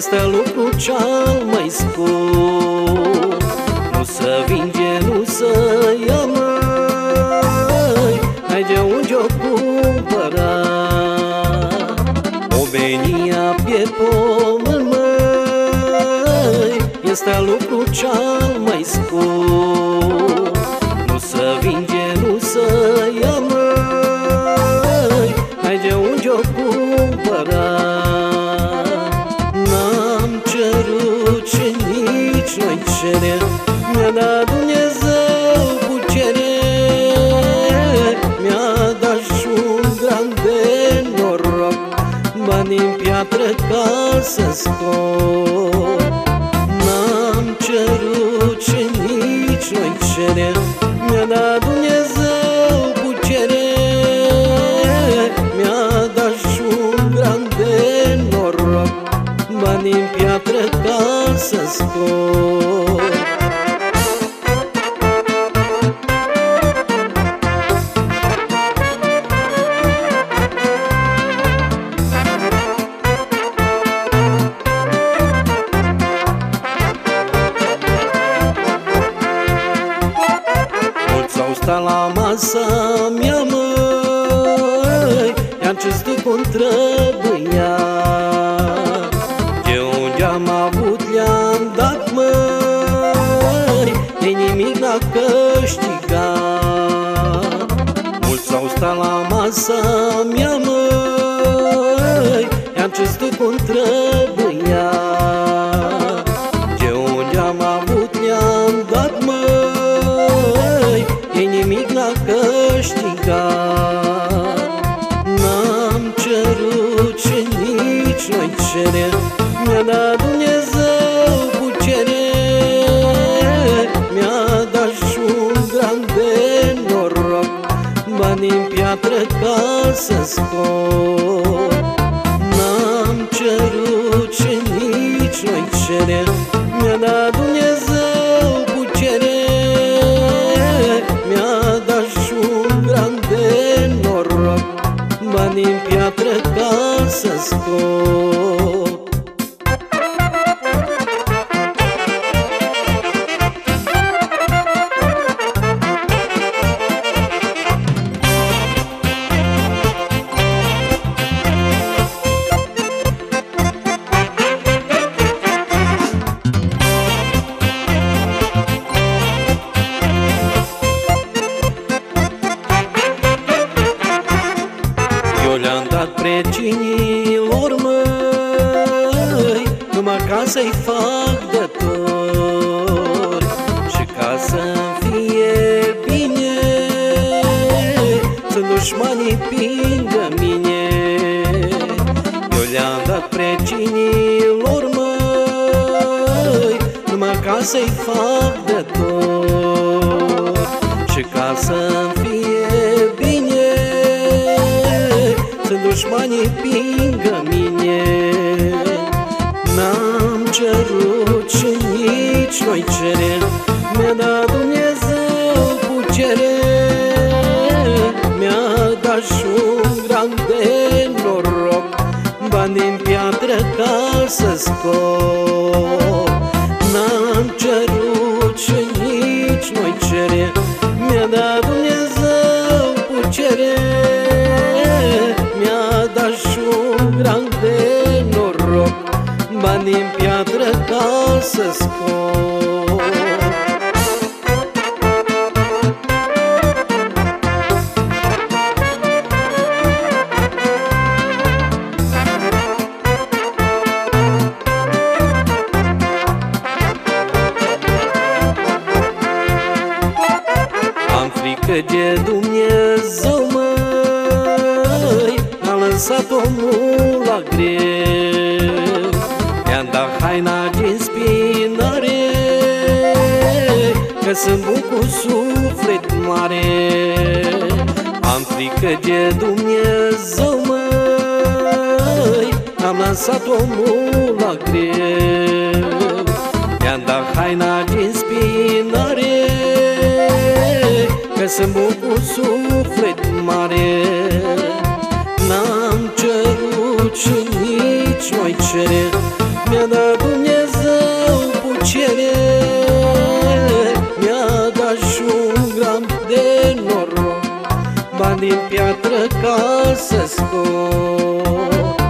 este lucru cel mai scump. Nu se vinge, nu se ia, măi, merge unde o cumpăra. Omenia pe pământ, măi, este lucru cel mai scump. Nu se vinge, nu se ia, măi, merge unde o cumpăra. N-am cerut și nici nu-i cere, mi-a dat Dumnezeu putere, mi-a dat și un gran de noroc, bani din piatră ca să scot. N-am cerut și nici nu-i cere, mi-a dat Dumnezeu putere, mi-a dat și un gran de noroc, bani din piatră ca să scot. Mulți au stat la masa mea, măi, i-am cinstit cum trebuia. De unde am avut le-am dat, măi, de nimic n-a câștigat. Mulți au stat la masa mea, măi, i-am cinstit cum trebuia. De unde am avut le-am dat, măi, de nimic n-a câștigat. N-am cerut și nici nu-i cere, mi-a dat Dumnezeu putere, mi-a dat și un gran de noroc, bani din piatră ca să scot. N-am cerut și nici nu-i cere, mi-a dat Dumnezeu putere, mi-a dat și un gran de noroc, bani din piatră ca să scot. Eu le-am dat precinilor, măi, numai ca să-i fac de tori și ca să-mi fie bine, să dușmanii pingă mine. Eu le-am dat precinilor, măi, numai ca să-i fac de tori și ca să-mi fie bine, să dușmanii pingă mine. N-am cerut și nici nu-i cere, mi-a dat Dumnezeu putere, mi-a dat și un gran de noroc, bani din piatră ca să scot. N-am cerut și nici nu-i cere, mi-a dat Dumnezeu putere, mi-a dat și un gran de noroc, bani din piatră ca să scot. Am frică de Dumnezeu, măi, m-a lăsat omul la greu, i-am dat haina din spinare, că sunt bun cu suflet mare. Am frică de Dumnezeu, măi, am lăsat omul la greu, i-am dat haina din spinare, că sunt bun cu suflet mare. N-am cerut și nici nu-i cere, Mi-a dat Dumnezeu putere, mi-a dat și un gram de noroc, bani din piatră ca să scot.